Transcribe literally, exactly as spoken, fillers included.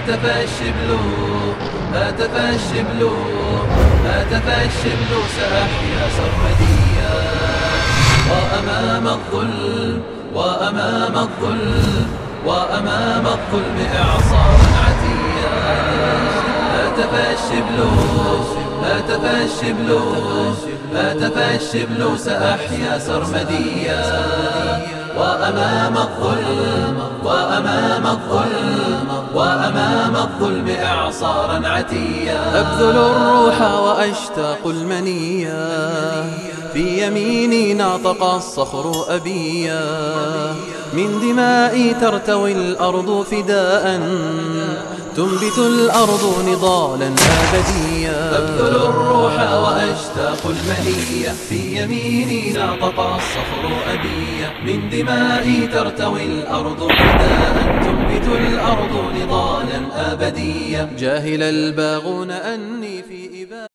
هاتف الشبل هاتف الشبل هاتف الشبل سأحيا سرمديا وأمام الظلم وأمام الظلم وأمام الظلم إعصارا عتيا هاتف الشبل هاتف الشبل هاتف الشبل سأحيا سرمديا وأمام الظلم وأمام الظلم وأمام الظلم إعصارا عتيا أبذل الروح وأشتاق المنيا في يميني ناطق الصخر أبيا من دمائي ترتوي الأرض فداء تنبت الأرض نضالا أبديا أبذل الروح وأشتاق المنية في يميني ناطق الصخر أبيا من دمائي ترتوي الأرض فداء تنبت الأرض نضالا أبديا جاهل الباغون أني في إباء